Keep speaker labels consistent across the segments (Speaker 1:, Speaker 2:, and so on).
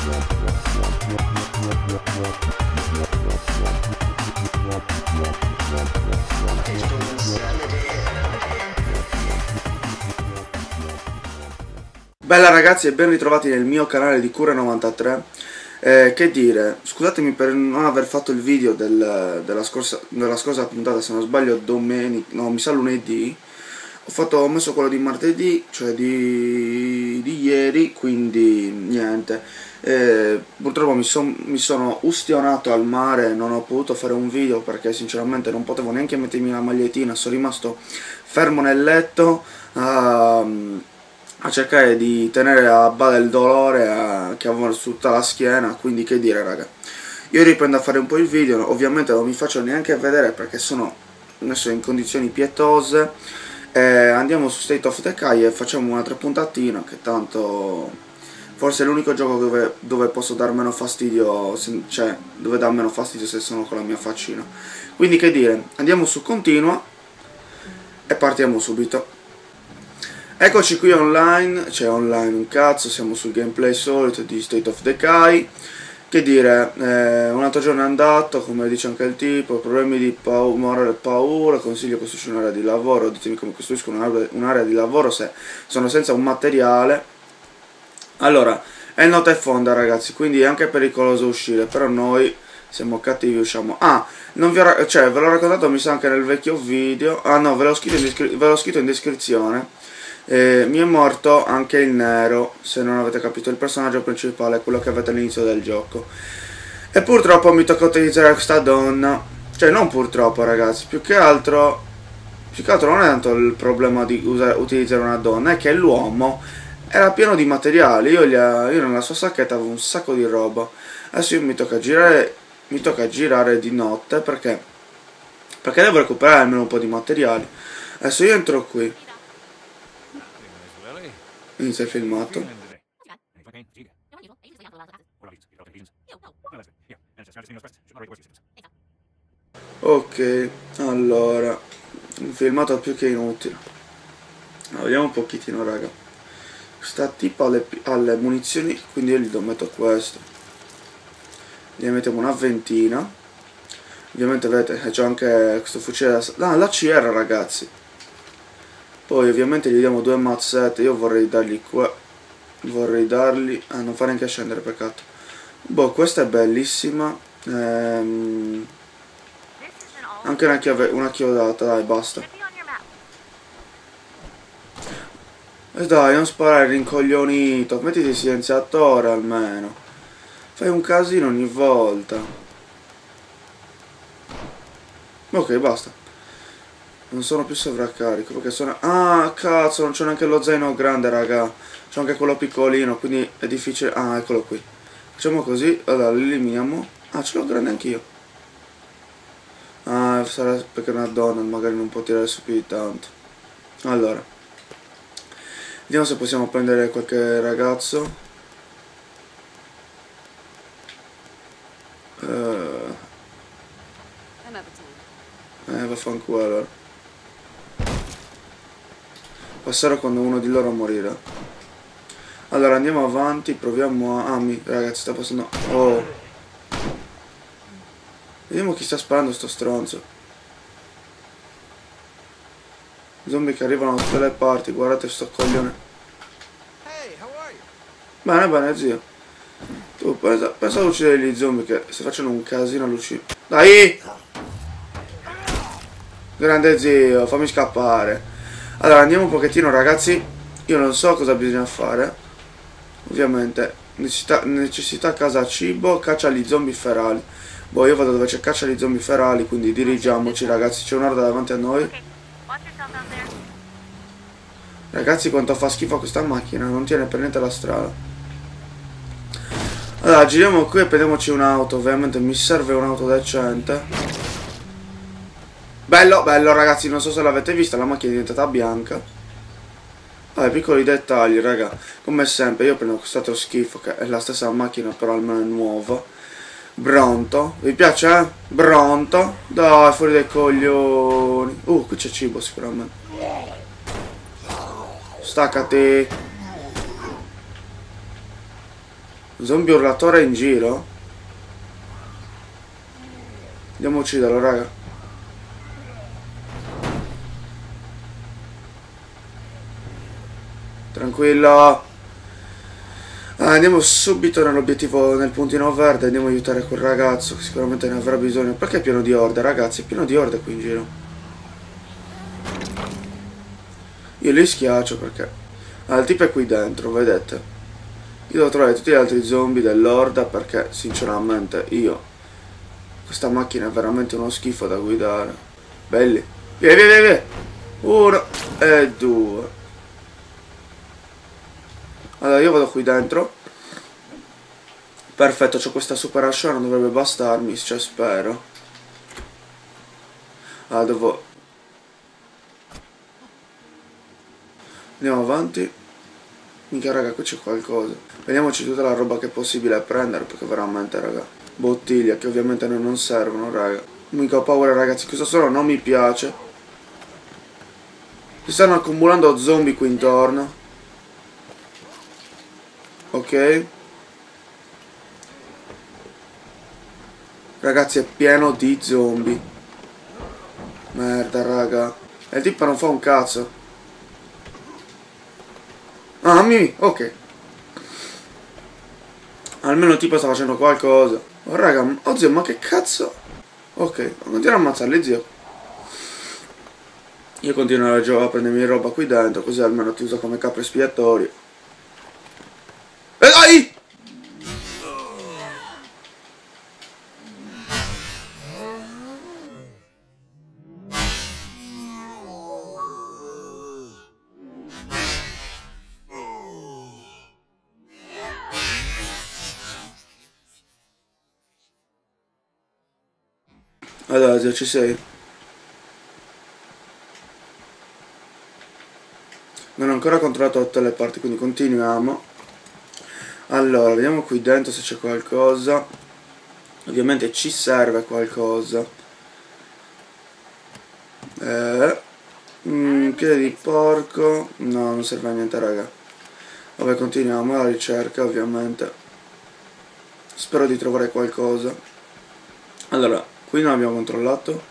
Speaker 1: Bella ragazzi e ben ritrovati nel mio canale di Cure93. Che dire, scusatemi per non aver fatto il video della scorsa puntata, se non sbaglio domenica, no mi sa lunedì. Ho messo quello di martedì, cioè di ieri, quindi niente. Purtroppo mi sono ustionato al mare, non ho potuto fare un video perché sinceramente non potevo neanche mettermi la magliettina, sono rimasto fermo nel letto a cercare di tenere a bada il dolore che avevo su tutta la schiena, quindi che dire raga. Io riprendo a fare un po' il video, ovviamente non mi faccio neanche vedere perché sono messo in condizioni pietose. Andiamo su State of Decay e facciamo un'altra puntatina, che tanto forse è l'unico gioco dove posso dar meno fastidio, cioè dove dà meno fastidio se sono con la mia faccina. Quindi che dire, andiamo su continua e partiamo subito. Eccoci qui online, cioè online un cazzo, siamo sul gameplay solito di State of Decay. Che dire, un altro giorno è andato, come dice anche il tipo, problemi di morale e paura, consiglio costruisci un'area di lavoro, ditemi come costruisco un'area di lavoro se sono senza un materiale. Allora, è nota e fonda ragazzi, quindi è anche pericoloso uscire, però noi siamo cattivi, usciamo. Non vi ho, cioè ve l'ho raccontato mi sa anche nel vecchio video, no, ve l'ho scritto in descrizione. Mi è morto anche il nero, se non avete capito, il personaggio principale, quello che avete all'inizio del gioco. E purtroppo mi tocca utilizzare questa donna. Cioè non purtroppo ragazzi, più che altro non è tanto il problema di utilizzare una donna, è che l'uomo era pieno di materiali. Io nella sua sacchetta avevo un sacco di roba. Adesso mi tocca girare di notte perché devo recuperare almeno un po' di materiali. Adesso io entro qui. Inizia il filmato. Ok, allora il filmato è più che inutile. Vediamo un pochettino raga. Questa tipa alle munizioni, quindi io gli metto questo. Gli mettiamo una ventina. Ovviamente vedete c'è anche questo fucile la CR ragazzi. Poi ovviamente gli diamo due mazzette, io vorrei dargli qua, non fa neanche scendere, peccato. Boh, questa è bellissima, anche una chiodata, dai basta. E dai, non sparare rincoglionito, mettiti il silenziatore almeno, fai un casino ogni volta. Ok, basta. Non sono più sovraccarico perché sono... Ah, cazzo, non c'è neanche lo zaino grande, raga. C'è anche quello piccolino, quindi è difficile... Ah, eccolo qui. Facciamo così, allora lo eliminiamo. Ah, ce l'ho grande anch'io. Ah, sarà perché è una donna, magari non può tirare su più di tanto. Allora. Vediamo se possiamo prendere qualche ragazzo. Vaffanculo allora. Passerò quando uno di loro morirà. Allora andiamo avanti, proviamo a... ragazzi sta passando... Oh. Vediamo chi sta sparando sto stronzo. Zombie che arrivano da tutte le parti, guardate sto coglione. Bene, bene zio. Tu pensa ad uccidere gli zombie che se facciano un casino all'uccido. Dai! Grande zio, fammi scappare. Allora andiamo un pochettino ragazzi. Io non so cosa bisogna fare. Ovviamente necessità casa cibo, caccia agli zombie ferali. Boh, io vado dove c'è caccia agli zombie ferali, quindi dirigiamoci ragazzi. C'è un'orda davanti a noi. Ragazzi quanto fa schifo questa macchina, non tiene per niente la strada. Allora giriamo qui e prendiamoci un'auto. Ovviamente mi serve un'auto decente. Bello, bello ragazzi, non so se l'avete vista, la macchina è diventata bianca. Vabbè, piccoli dettagli, raga. Come sempre, io prendo quest'altro schifo, che è la stessa macchina, però almeno è nuova. Bronto. Vi piace, Bronto. Dai, fuori dai coglioni. Qui c'è cibo sicuramente. Staccati. Zombie urlatore in giro? Andiamo a ucciderlo, raga. Tranquillo. Andiamo subito nell'obiettivo, nel puntino verde. Andiamo a aiutare quel ragazzo che sicuramente ne avrà bisogno. Perché è pieno di orde, ragazzi? È pieno di orde qui in giro. Io li schiaccio perché... il tipo è qui dentro, vedete? Io devo trovare tutti gli altri zombie dell'orda perché, sinceramente, io... Questa macchina è veramente uno schifo da guidare. Belli. Via, via, via, via. 1 e 2. Allora io vado qui dentro. Perfetto, c'ho questa super ascia, non dovrebbe bastarmi, cioè spero. Allora devo... Andiamo avanti. Minchia raga, qui c'è qualcosa. Prendiamoci tutta la roba che è possibile prendere, perché veramente raga, bottiglie che ovviamente a noi non servono raga. Mica ho paura ragazzi, questo solo non mi piace. Si stanno accumulando zombie qui intorno. Ok. Ragazzi è pieno di zombie. Merda raga. E il tipo non fa un cazzo. Ah, ok. Almeno il tipo sta facendo qualcosa. Oh raga, oh zio, ma che cazzo? Ok, continuo a ammazzarli zio. Io continuerò a prendermi roba qui dentro, così almeno ti uso come capro espiatorio. E dai! Allora, zio, ci sei? Non ho ancora controllato tutte le parti, quindi continuiamo. Allora, vediamo qui dentro se c'è qualcosa. Ovviamente ci serve qualcosa. Piede di porco. No, non serve a niente, raga. Vabbè, continuiamo la ricerca, ovviamente. Spero di trovare qualcosa. Allora, qui non abbiamo controllato.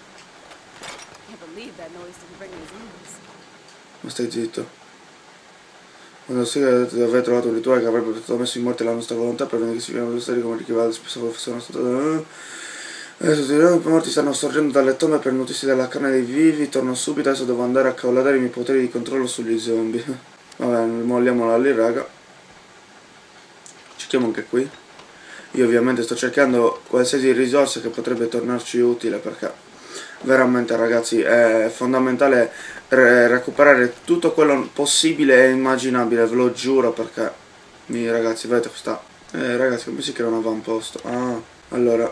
Speaker 1: Ma stai zitto. Quando si aveva trovato un rituale che avrebbe potuto messo in morte la nostra volontà per venire che si viene stare come ricavare spesso fosse una stata. Adesso i morti stanno sorgendo dalle tombe per nutrirsi della carne dei vivi. Torno subito, adesso devo andare a cavalare i miei poteri di controllo sugli zombie. Vabbè, molliamola lì, raga. Cerchiamo anche qui. Io ovviamente sto cercando qualsiasi risorsa che potrebbe tornarci utile perché veramente ragazzi è fondamentale recuperare tutto quello possibile e immaginabile, ve lo giuro, perché ragazzi vedete questa ragazzi come si crea un avamposto? Ah, allora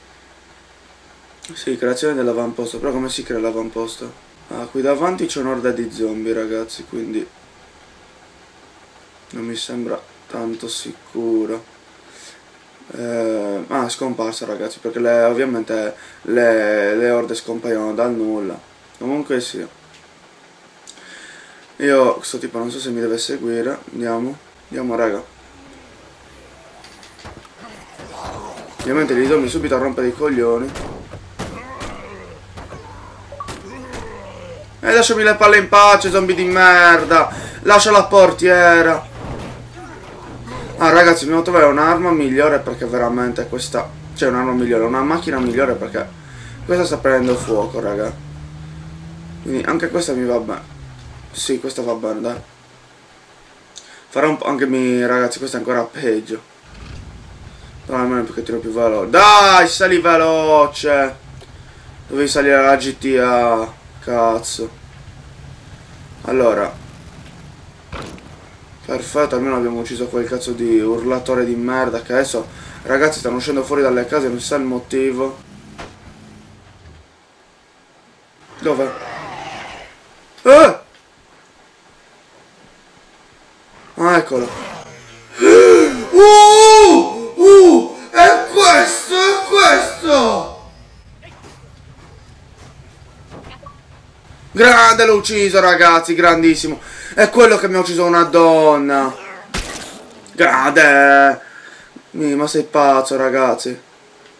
Speaker 1: sì, creazione dell'avamposto, però come si crea l'avamposto? Ah, qui davanti c'è un'orda di zombie ragazzi, quindi non mi sembra tanto sicuro. È scomparsa ragazzi, perché ovviamente le orde scompaiono dal nulla. Comunque sì, io questo tipo non so se mi deve seguire. Andiamo raga. Ovviamente gli zombie subito a rompere i coglioni. E lasciami le palle in pace, zombie di merda. Lascia la portiera. Ah ragazzi, dobbiamo trovare un'arma migliore perché veramente questa... Cioè un'arma migliore, una macchina migliore perché questa sta prendendo fuoco, raga. Quindi anche questa mi va bene. Sì, questa va bene, dai. Farò un po' anche ragazzi, questa è ancora peggio. Però almeno un pochettino più veloce. Dai, sali veloce! Dovevi salire alla GTA. Cazzo. Allora. Perfetto, almeno abbiamo ucciso quel cazzo di urlatore di merda che adesso, ragazzi, stanno uscendo fuori dalle case, non si sa il motivo. Dov'è? Ah, eccolo. È questo! Grande, l'ho ucciso, ragazzi, grandissimo. È quello che mi ha ucciso una donna. Grande. Ma sei pazzo, ragazzi. E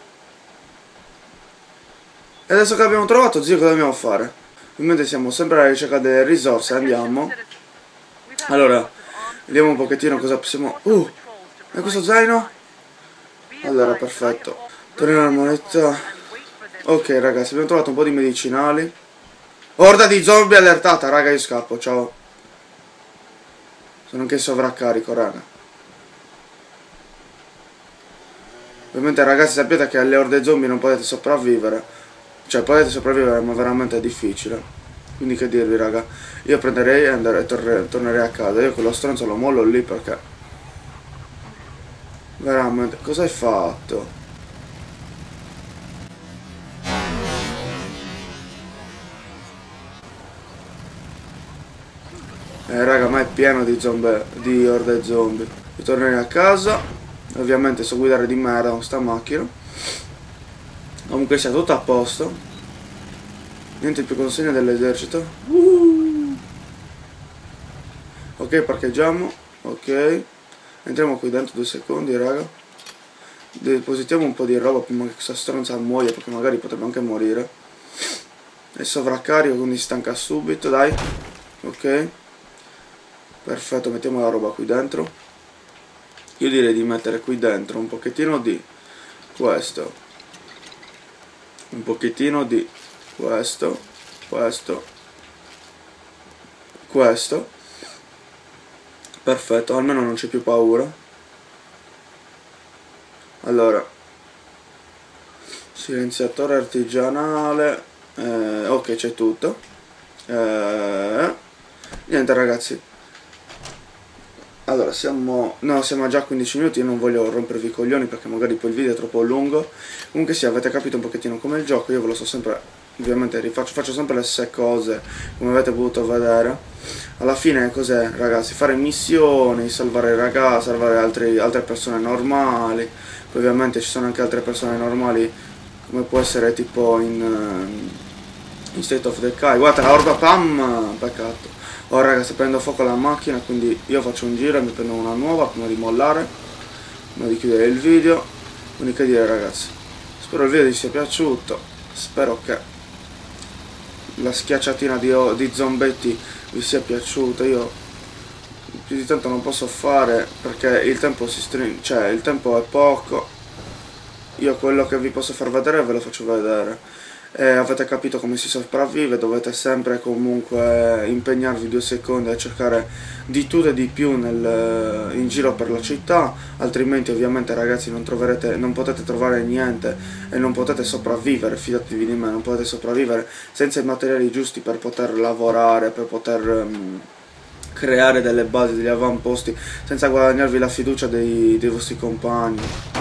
Speaker 1: adesso che abbiamo trovato, zio, cosa dobbiamo fare? Ovviamente siamo sempre alla ricerca delle risorse, andiamo. Allora, vediamo un pochettino cosa possiamo... e questo zaino? Allora, perfetto. Torniamo alla moneta. Ok, ragazzi, abbiamo trovato un po' di medicinali. Orda di zombie allertata, raga, io scappo, ciao. Sono anche in sovraccarico, raga. Ovviamente, ragazzi, sappiate che alle orde zombie non potete sopravvivere. Cioè, potete sopravvivere, ma veramente è difficile. Quindi che dirvi, raga. Io prenderei e tornerei a casa. Io quello stronzo lo mollo lì perché... veramente, cosa hai fatto? Raga, ma è pieno di zombie, di orde zombie. Ritornerei a casa. Ovviamente so guidare di merda con sta macchina. Comunque sia tutto a posto. Niente più consegna dell'esercito. Ok, parcheggiamo. Ok. Entriamo qui dentro 2 secondi, raga. Depositiamo un po' di roba prima che questa stronza muoia, perché magari potrebbe anche morire. È sovraccarico, quindi stanca subito, dai. Ok. Perfetto, mettiamo la roba qui dentro. Io direi di mettere qui dentro un pochettino di questo. Un pochettino di questo. Questo. Perfetto, almeno non c'è più paura. Allora, silenziatore artigianale. Ok, c'è tutto. Niente, ragazzi. Allora, siamo già a 15 minuti, io non voglio rompervi i coglioni perché magari poi il video è troppo lungo. Comunque sì, avete capito un pochettino come il gioco, io ve lo so sempre, ovviamente faccio sempre le stesse cose, come avete potuto vedere. Alla fine cos'è, ragazzi? Fare missioni, salvare ragazzi, salvare altre persone normali. Poi ovviamente ci sono anche altre persone normali, come può essere tipo in State of Decay. Guarda, la orda pam, peccato. Oh ragazzi, prendo fuoco alla macchina, quindi io faccio un giro e mi prendo una nuova prima di mollare, prima di chiudere il video. Quindi che dire, ragazzi, spero il video vi sia piaciuto, spero che la schiacciatina di zombetti vi sia piaciuta. Io più di tanto non posso fare perché il tempo si stringe, cioè il tempo è poco. Io quello che vi posso far vedere ve lo faccio vedere. Avete capito come si sopravvive, dovete sempre comunque impegnarvi 2 secondi a cercare di tutto e di più in giro per la città, altrimenti ovviamente, ragazzi, non potete trovare niente e non potete sopravvivere, fidatevi di me, non potete sopravvivere senza i materiali giusti per poter lavorare, per poter creare delle basi, degli avamposti, senza guadagnarvi la fiducia dei vostri compagni.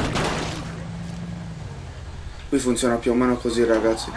Speaker 1: Qui funziona più o meno così, ragazzi.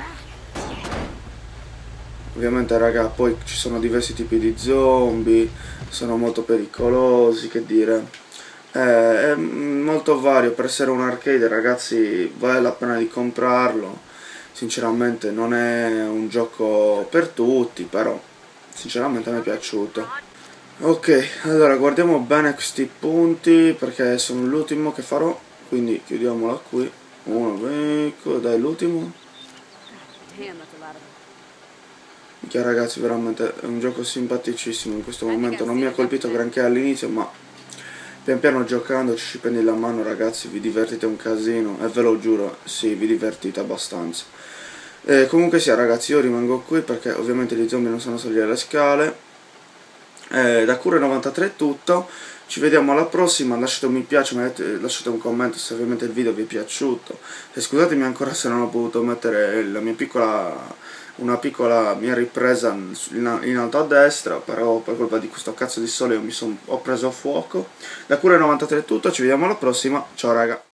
Speaker 1: Ovviamente, raga, poi ci sono diversi tipi di zombie, sono molto pericolosi, che dire. È molto vario, per essere un arcade, ragazzi, vale la pena di comprarlo. Sinceramente non è un gioco per tutti, però sinceramente mi è piaciuto. Ok, allora guardiamo bene questi punti perché sono l'ultimo che farò, quindi chiudiamola qui. Dai, l'ultimo. Minchia, ragazzi, veramente è un gioco simpaticissimo in questo momento. Non mi ha colpito granché all'inizio, ma pian piano giocando ci prendi la mano, ragazzi, vi divertite un casino e ve lo giuro, sì, vi divertite abbastanza. Comunque sia, ragazzi, io rimango qui perché ovviamente gli zombie non sanno salire le scale. Da Cure93 è tutto. Ci vediamo alla prossima, lasciate un mi piace, lasciate un commento se ovviamente il video vi è piaciuto. E scusatemi ancora se non ho potuto mettere una piccola mia ripresa in alto a destra, però per colpa di questo cazzo di sole ho preso fuoco. Da Cure93 è tutto, ci vediamo alla prossima, ciao raga.